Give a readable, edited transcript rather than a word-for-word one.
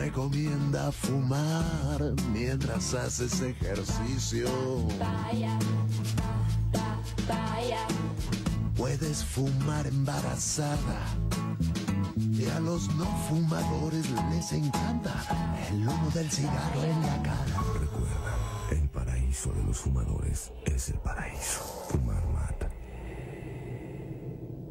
recomienda fumar mientras haces ejercicio. Papaya, papaya. Puedes fumar embarazada y a los no fumadores les encanta el humo del cigarro en la cara. Recuerda, el paraíso de los fumadores es el paraíso. Fumar mata.